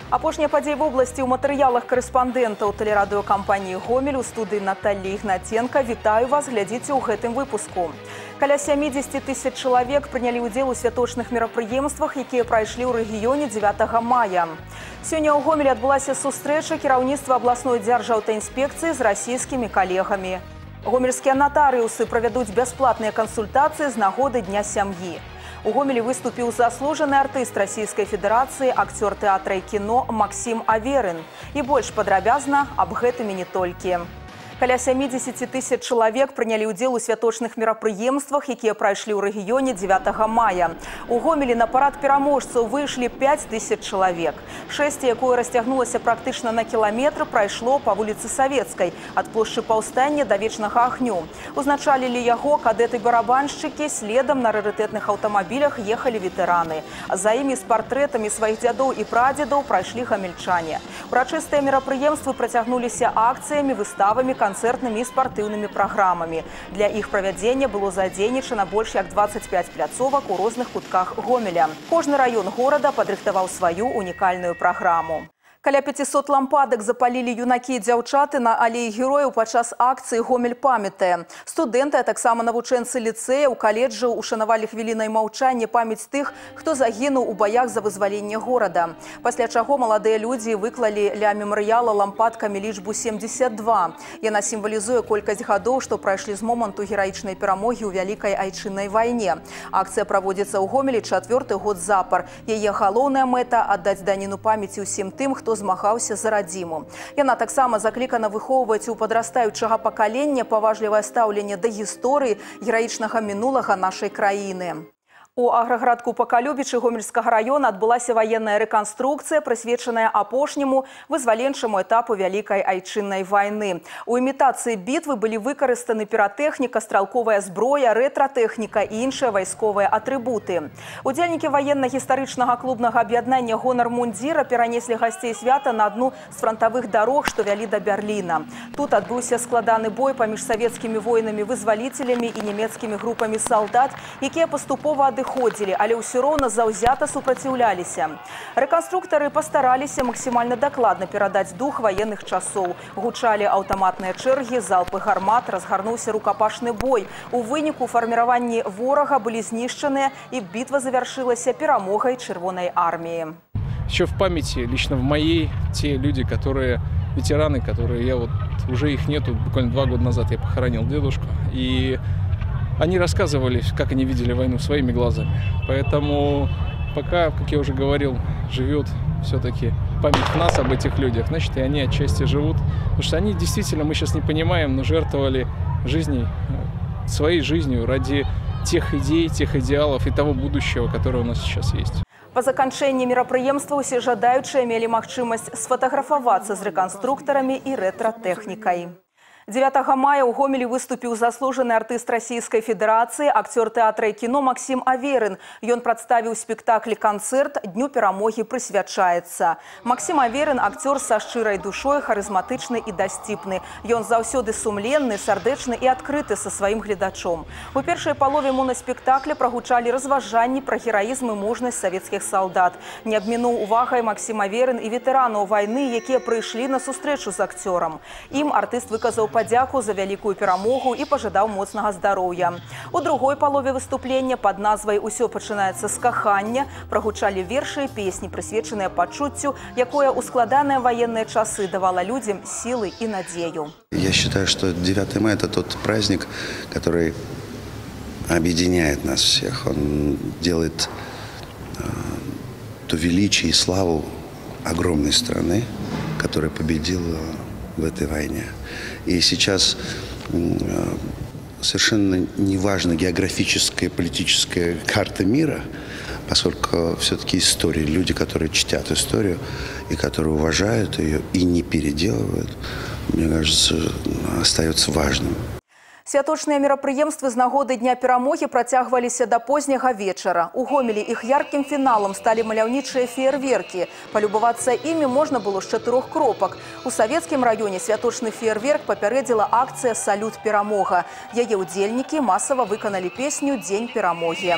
Апошнія падзеі в области ў матэрыялах корэспандэнтаў тэлерадыёкампаніі «Гомель» у студыі Натальи Ігнатенко. Вітаю вас, глядзіце ў гэтым выпуску. Каля 70 000 чалавек прынялі ўдзел у святочных мерапрыемствах, якія прайшлі ў рэгіёне 9 мая. Сёння ў Гомелі адбылася сустрэча кіраўніцтва абласной дзяржаўтаінспекцыі з расійскімі калегамі. Гомельскія натарыусы правядуць бясплатныя кансультацыі з нагоды Дня сям'і. У Гомелі выступіў заслужаны артыст Расійскай Федэрацыі, акцёр тэатра і кіно Максім Аверын. І больш падрабязна аб гэтым і не толькі. Каля 70 000 чалавек прынялі ўдзел у святочных мерапрыемствах, якія прайшлі ў рэгіёне 9 мая. У Гомелі на парад пераможцаў выйшлі 5000 чалавек. Шэсце, якое расцягнулася практычна на кіламетр, прайшло па вуліцы Савецкай ад плошчы Паўстання да Вечнага агню. Узначалілі яго кадэты-барабаншчыкі, следам на рарытэтных аўтамабілях ехалі ветэраны. За імі з партрэтамі сваіх дзядоў і прадзедаў прайшлі гамельчане. Урачыстыя мерапрыемствы працягнуліся акцыямі, выставамі, канцэртнымі і спартыўнымі праграмамі. Для іх правядзення было задзейнічана больш як 25 пляцовак у розных кутках Гомеля. Кожны раён горада падрыхтаваў сваю унікальную праграму. Каля 500 лампадак запалілі юнакі і дзяўчаты на алеі герояў падчас акцыі «Гомель памятае». Студэнты, а таксама навучэнцы ліцэяў, каледжаў ушанавалі хвілінай маўчання памяць тых, хто загінуў у баях за вызваленне горада. Пасля чаго маладыя людзі выклалі ля мемарыяла лампадкамі лічбу 72. Яна сімвалізуе колькасць гадоў, што прайшлі з моманту гераічнай перамогі ў Вялікай Айчыннай вайне. Акцыя праводзіцца ў Гомелі 4-й год запар. Яе галоўная мэта – аддаць даніну памяці ўсім тым, хто змагаўся за радзіму. Яна таксама заклікана выхоўваць у падрастаючага пакалення паважлівае стаўленне да гісторыі гераічнага мінулага нашай краіны. У аграгарадку Пакалюбічы Гомельскага раёна адбылася ваенная рэканструкцыя, прысвечаная апошняму вызваленчаму этапу Вялікай Айчыннай вайны. У імітацыі бітвы былі выкарыстаны піратэхніка, стралковая зброя, рэтратэхніка і іншыя вайсковыя атрыбуты. Удзельнікі ваенна-гістарычнага клубнага аб'яднання «Гонар мундзіра» перанеслі гасцей свята на адну з франтавых дарог, што вялі да Берліна. Тут адбыўся складаны бой паміж савецкімі воінамі-вызваліцелямі і нямецкімі групамі салдат, якія паступова адыходзілі, але ўсё роўна заўзята супраціўляліся. Рэканструктары пастараліся максімальна дакладна перадаць дух ваенных часоў. Гучалі аўтаматныя чэргі, залпы гармат, разгарнуўся рукапашны бой. У выніку фарміраванні ворага былі знішчаныя, і бітва завяршылася перамогай Чырвонай арміі. Еще в памяти, лично в моей, те люди, которые ветераны, которые я вот уже их нету, буквально 2 года назад я похоронил дедушку, и они рассказывали, как они видели войну своими глазами. Поэтому пока, как я уже говорил, живет все-таки память в нас об этих людях, значит, и они отчасти живут. Потому что они действительно, мы сейчас не понимаем, но жертвовали своей жизнью ради тех идей, тех идеалов и того будущего, которое у нас сейчас есть. Па заканчэнні мерапрыемства ўсе жадаючыя мелі магчымасць сфатаграфавацца з рэканструктарамі і рэтратэхнікай. 9 мая ў Гомелі выступіў заслужаны артыст Расійскай Федэрацыі, акцёр тэатра і кіно Максім Аверын. Ён прадставіў спектакль-канцэрт «Дню перамогі прысвячаецца». Максім Аверын – акцёр са шчырай душой, харызматычны і дасціпны. Ён заўсёды сумленны, сардэчны і адкрыты са сваім гледачом. У першай палове моноспектакля прагучалі разважанні пра гераізм і мужнасць савецкіх салдат. Не абмінуў увагай Максім Аверын і ветэранаў вайны, якія прыйшлі на сустрэчу з акцёрам. Ім артыст выказаў падзяку за вялікую перамогу і пажадаў моцнага здароўя. У другой палове выступлення пад назвай «Усё пачынаецца з кахання» прагучалі вершы і песні, прысвечаныя пачуццю, якое ў складаныя военные часы давала людям силы и надею. Я считаю, что 9 мая – это тот праздник, который объединяет нас всех. Он делает то величие и славу огромной страны, которая победила в этой войне. И сейчас совершенно не важна географическая и политическая карта мира, поскольку все-таки история, люди, которые чтят историю и которые уважают ее и не переделывают, мне кажется, остается важным. Святочныя мерапрыемствы з нагоды Дня перамогі працягваліся да позняга вечара. У Гомелі іх яркім фіналам сталі маляўнічыя феерверкі. Палюбавацца імі можна было з 4 кропак. У савецкім раёне святочны феерверк папярэдзіла акцыя «Салют перамога». Яе ўдзельнікі масава выканалі песню «Дзень перамогі».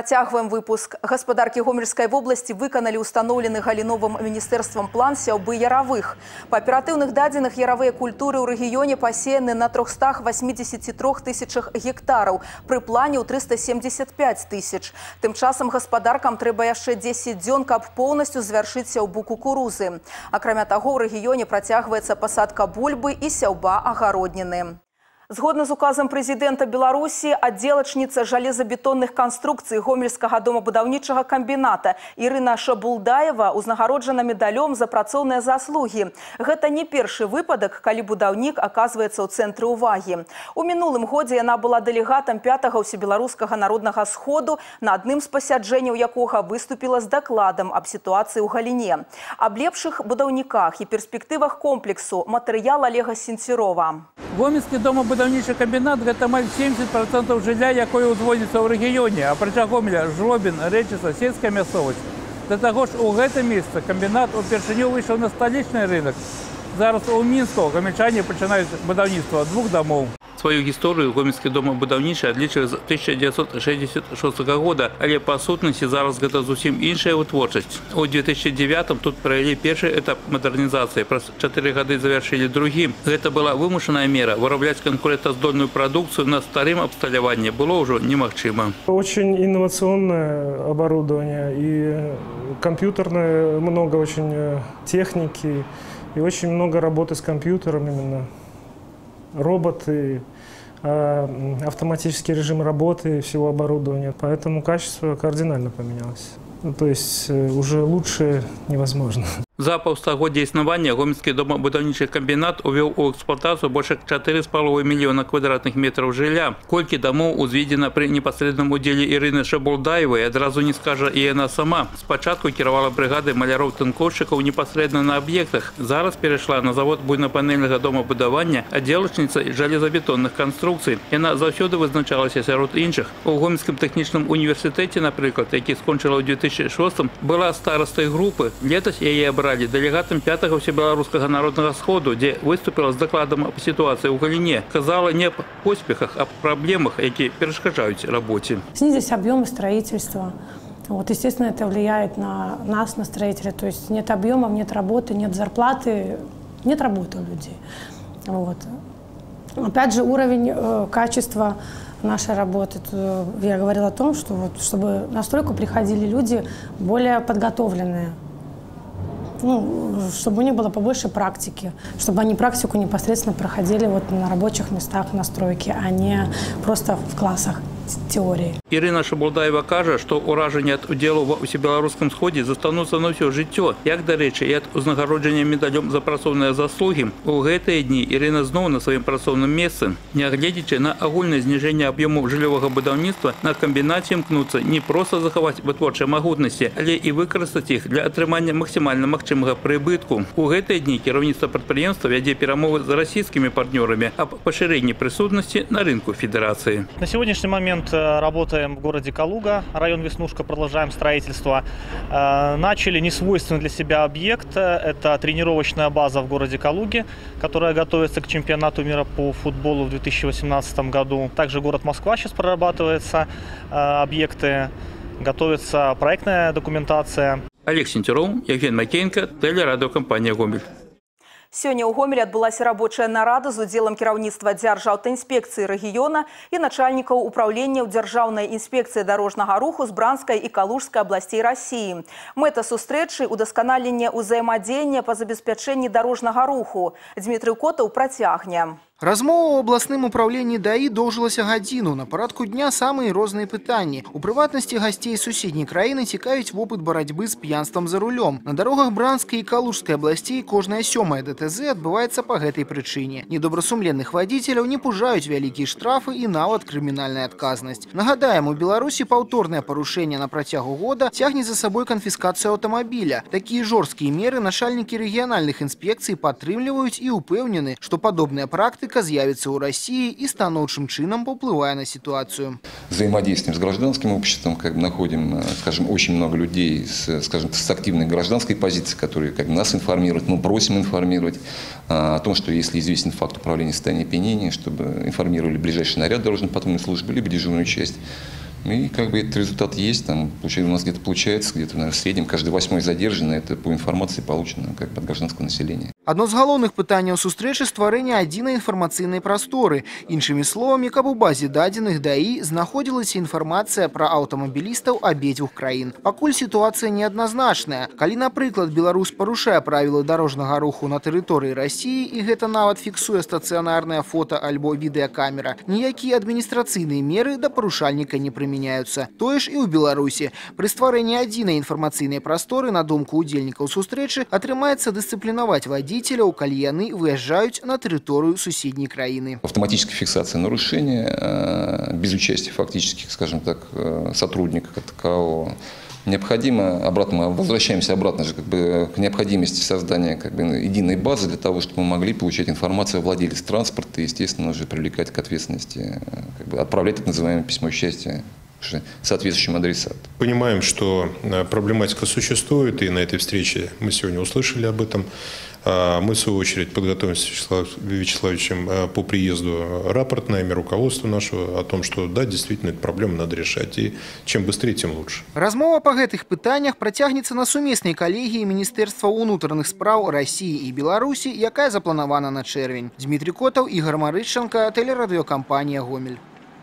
Працягваем выпуск. Гаспадаркі Гомельскай вобласці выканалі ўстаноўлены галіновым міністэрствам план сяўбы яравых. Па аператыўных дадзеных яравыя культуры ў рэгіёне пасеяны на 383 тысячах гектараў, пры плане ў 375 тысяч. Тым часам гаспадаркам трэба яшчэ 10 дзён, каб поўнасцю завяршыць сяўбу кукурузы. Акрамя таго, ў рэгіёне працягваецца пасадка бульбы і сяўба агародніны. Згодна з указам прэзідэнта Беларусі, аддзелачніца жалезабетонных канструкцый Гомельскага домабудаўнічага камбіната Ірына Шабулдаева узнагароджана медалём за працоўныя заслугі. Гэта не першы выпадак, калі будаўнік аказваецца ў цэнтры ўвагі. У мінулым годзе яна была дэлегатам 5-го ўсебеларускага народнага сходу, на адным з пасяджэнняў якога выступіла з дакладам аб сітуацыі ў галіне. Аб лепшых будаўніках і перспектывах комплексу матэрыял Олега Сенцюрова. Гомельскі домабудаўнічы камбінат – гэта амаль 70% жылля, якое ўзводзіцца ў рэгіёне, апрача Гомеля – Жлобін, Рэчыца, сельская мясцовасць. Да таго ж у гэтым месцы камбінат упершыню выйшаў на сталічны рынок. Зараз у Мінску гомельчане пачынаюць будаўніцтва 2 домоў. Свою гісторыю гомельскі домабудаўнічы адлічвае з 1966 года, але па сутнасці зараз гэта зусім іншая вытворчасць. У 2009-м тут правялі першы этап мадэрнізацыі, праз 4 гады завяршылі другі. Гэта была вымушаная мера. Вырабляць канкурэнтаздольную прадукцыю на старым абсталяванні было ўжо немагчыма. Очень инновационное оборудование и компьютерное, много очень техники и очень много работы с компьютером именно. Роботы, автоматический режим работы всего оборудования. Поэтому качество кардинально поменялось. То есть уже лучше невозможно. За паўстагоддзя існавання гомельскі домабудаўнічы камбінат увёў у эксплуатацыю больш 4,5 мільёна квадратных метраў жылля. Колькі дамоў узведзена пры непасрэдным удзеле Ірыны Шабулдаевай, адразу не скажа і яна сама. Спачатку кіравала брыгадай маляроў-тынкоўшчыкаў непасрэдна на аб'ектах. Зараз перайшла на завод буйнапанельнага домабудавання аддзелачніцай жалезабетонных канструкцый. Яна заўсёды вызначалася сярод іншых. У Гомельскім тэхнічным універсітэце, напрыклад, які скончыла ў 2006-м, была старастай групы. Летась яе брали делегатом 5-го Всебелорусского народного сходу, где выступила с докладом об ситуации в Галине. Сказала не об успехах, а о проблемах, которые перешкоджают работе. Снизились объемы строительства. Вот, естественно, это влияет на нас, на строителей. То есть нет объемов, нет работы, нет зарплаты, нет работы у людей. Вот. Опять же, уровень качества нашей работы. Я говорила о том, что вот, чтобы на стройку приходили люди более подготовленные. Чтобы у них было побольше практики, чтобы они практику непосредственно проходили вот на рабочих местах на стройке, а не просто в классах теории. Ірына Шабулдаева каже, што ўражанні ад удзелу ва ўсебеларускім сходзе застануцца на ўсё жыццё. Як, дарэчы, і ад узнагароджання медалём за працоўныя заслугі. У гэтыя дні Ірына зноў на сваім працоўным месцы. Нягледзячы на агульнае зніжэнне аб'ёму жыллёвага будаўніцтва, на камбінаце імкнуцца не проста захаваць вытворчыя магутнасці, але і выкарыстаць іх для атрымання максімальна магчымага прыбытку. У гэтыя дні кіраўніцтва прадпрыемства вядзе перамовы з расійскімі партнёрамі аб пашырэнні прысутнасці на рынку федэрацыі. На сегодняшний момент работаем в городе Калуга, район Веснушка, продолжаем строительство. Начали несвойственный для себя объект. Это тренировочная база в городе Калуге, которая готовится к чемпионату мира по футболу в 2018 году. Также город Москва сейчас прорабатывается объекты, готовится проектная документация. Олег Сенцюров, Евген Макеенко, телерадиокомпания «Гомель». Сёння ў Гомелі адбылася рабочая нарада з удзелам кіраўніцтва Дзяржаўтаінспекцыі рэгіёна і начальнікаў управлення ў Дзяржаўнай інспекцыі дарожнага руху з Бранскай і Калужскай абласцей Расіі. Мэта сустрэчы – удасканаленне ўзаемадзеяння па забеспячэнні дарожнага руху. Дмітрый Котаў працягне. Размова ў абласным управленні ДАІ доўжылася гадзіну. На парадку дня самыя розныя пытанні. У прыватнасці гасцей суседняй краіны цікавіць вопыт барацьбы з п'янствам за рулём. На дарогах Бранскай і Калужскай абласцей кожная 7-я ДТЗ адбываецца па гэтай прычыне. Недобрасумленных вадзіцеляў не пужаюць вялікія штрафы і нават крымінальная адказнасць. Нагадаем, у Беларусі паўторнае парушэнне на працягу года цягне за сабой канфіскацыю аўтамабіля. Такія жорсткія меры начальнікі рэгіянальных інспекцый падтрымліваюць і ўпэўнены, што падобная практыка з'явится у России и станоўчым чином повлияет на ситуацию. Взаимодействием с гражданским обществом находим, скажем, очень много людей с активной гражданской позицией, которые нас информируют, мы просим информировать о том, что если известен факт управления в состоянии опьянения, чтобы информировали ближайший наряд дорожно-патрульной службы либо дежурную часть. И как бы этот результат есть. Там, у нас где-то получается, где-то, наверное, в среднем каждый 8-й задержанный. Это по информации, полученной как бы от гражданского населения. Одно з галоўных пытанняў сустрэчы стварэння адзінай інфармацыйнай прасторы. Іншымі словамі, каб у базе дадзеных ДАІ знаходзілася інфармацыя пра аўтамабілістаў абедзвюх краін. Пакуль сітуацыя неадназначная. Калі, напрыклад, Беларусь парушае правілы дарожнага руху на тэрыторыі Расіі, і гэта нават фіксуе стацыянарнае фото альбо відэакамера, ніякія адміністрацыйныя меры да парушальніка не прымяняюцца. Тое ж і ў Беларусі. Пры стварэнні адзінай інфармацыйнай прасторы, на думку удзельнікаў сустрэчы, атрымаецца дысцыплінаваць вадзіцеляў, калі яны выязджаюць на тэрыторыю суседняй краіны. Автоматическая фиксация нарушения без участия фактических, скажем так, сотрудников как такового. Необходимо, мы возвращаемся обратно же, как бы, к необходимости создания как бы, единой базы для того, чтобы мы могли получать информацию о владельце транспорта и, естественно, уже привлекать к ответственности, как бы, отправлять так называемое письмо счастья соответствующим адресатам. Понимаем, что проблематика существует, и на этой встрече мы сегодня услышали об этом. Мы, в свою очередь, подготовим с Вячеславом Вячеславовичем по приезду рапорт на имя руководства нашего о том, что да, действительно, эту проблему надо решать, и чем быстрее, тем лучше. Размова по гэтых пытаннях працягнецца на сумеснай калегіі Міністэрства ўнутраных спраў Расіі і Беларусі, якая запланавана на чэрвень. Дмітрий Котаў, Ігор Марыченко, тэлерадыёкампанія «Гомель».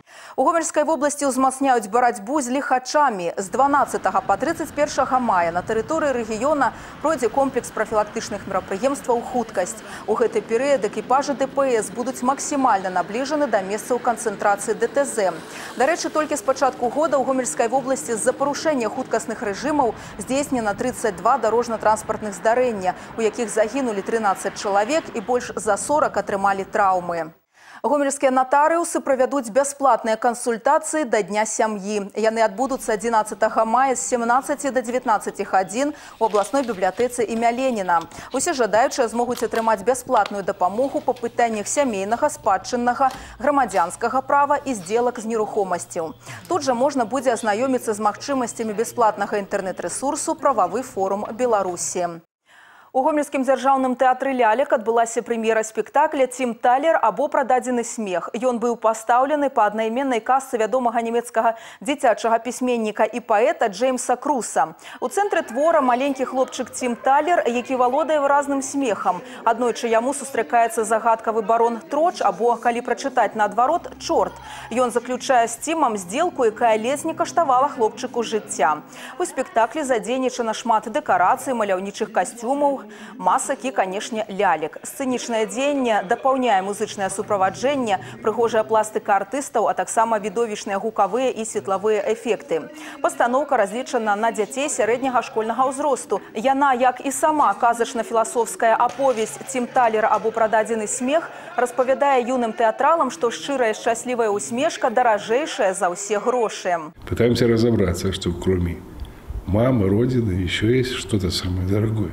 У Гомельской области узмацняюць барацьбу з лихачамі. З 12 по 31 мая на тэрыторыі рэгіёна пройдзе комплекс профілактычных мерапрыемстваў «Хуткасць». У гэты перыяд экіпажы ДПС будуць максімальна набліжаны да месцаў канцэнтрацыі ДТЗ. Дарэчы, толькі з пачатку года ў Гомельской области з-за парушэння хуткасных рэжымаў здзейснена 32 дарожна-транспартных здарэння, у якіх загінулі 13 чалавек і больш за 40 атрымалі траўмы. Гомельскія натарыусы правядуць бясплатныя кансультацыі да Дня сям'і. Яны адбудуцца 11 мая з 17 до 19 гадзін у абласной бібліятэцы імя Леніна. Усе жадаючыя змогуць атрымаць бясплатную дапамогу па пытаннях сямейнага, спадчыннага, грамадзянскага права і здзелак з нерухомасцю. Тут жа можна будзе азнаёміцца з магчымасцямі бясплатнага інтэрнэт-рэсурсу «Прававы форум Беларусі». У Гомельскім дзяржаўным тэатры лялек адбылася прэм'ера спектакля «Тим Талер» або «Прададзены смех». Ён быў пастаўлены па аднайменнай казцы вядомага нямецкага дзіцячага пісьменніка і паэта Джеймса Круса. У цэнтры твора маленькі хлопчык Тим Талер, які валодае выразным смехам. Аднойчы яму сустракаецца загадкавы барон Троч або, калі прачытаць наадварот, чорт. Ён заключае з Тимам здзелку, якая ледзь не каштавала хлопчыку жыцця. У спектаклі задзейнічана шмат дэкарацый, маляўнічых касцюмаў, масак і, канешне, лялек. Сцэнічнае дзеянне дапаўняе музычнае суправаджэнне, прыгожая пластыка артыстаў, а таксама відовішныя гукавыя і светлавыя эфекты. Пастаноўка разлічана на дзяцей сярэдняга школьнага ўзросту. Яна, як і сама казачна-філасофская аповесць «Тим Талер» або «Прададзены смех», распавядае юным тэатралам, што шчырая шчаслівая усмешка даражэйшая за ўсе грошы. Пытаемся разобраться, что кроме мамы, родины еще есть что-то самое дорогое.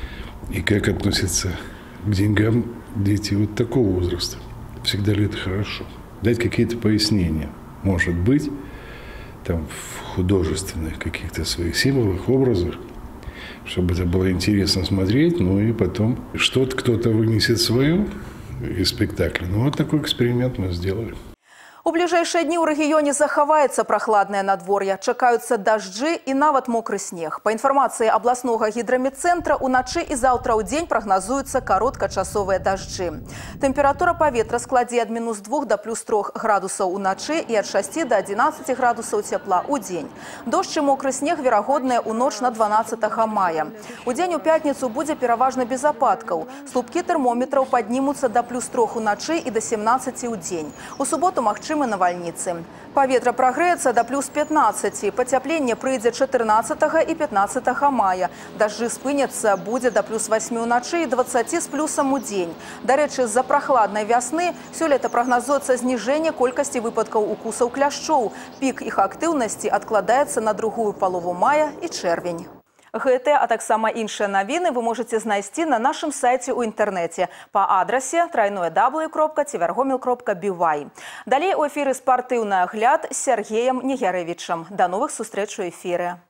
И как относятся к деньгам дети вот такого возраста. Всегда ли это хорошо? Дать какие-то пояснения. Может быть, там в художественных каких-то своих символах, образах, чтобы это было интересно смотреть, ну и потом что-то кто-то вынесет свое из спектакля. Ну вот такой эксперимент мы сделали. У бліжэйшыя дні ў рэгіёне захаваецца прахладнае надвор'е. Чакаюцца дажджы і нават мокры снег. Па інфармацыі абласнога гідраметцэнтра, уначы і заўтра ў дзень прагназуюцца кароткачасовыя дажджы. Тэмпература паветра складзе ад -2 да +3 градусаў уначы і ад 6 до 11 градусаў цяпла ў дзень. Дождж і мокры снег верагодныя ў ноч на 12 мая. У дзень у пятніцу будзе пераважна без ападкаў. Слупкі тэрмометраў паднімуцца да +3 уначы і да 17 ў дзень. У суботу магчымы навальніцы. Паветра прагрэецца да +15. Пацяпленне прыйдзе 14 і 15 мая. Дажджы спыняцца, будзе да +8 уначы і 20 з плюсам у дзень. Дарэчы, з-за прахладнай вясны сёлета прагназуецца зніжэнне колькасці выпадкаў укусаў кляшчоў. Пік іх актыўнасці адкладаецца на другую палову мая і чэрвень. Гэтыя, а таксама іншыя навіны вы можаце знайсці на нашым сайце ў інтэрнэце па адрасе www.tvrgomel.by. Далей у эфіры спартыўны агляд з Сергеем Нігярэвічам. Да новых сустрэч у эфіры.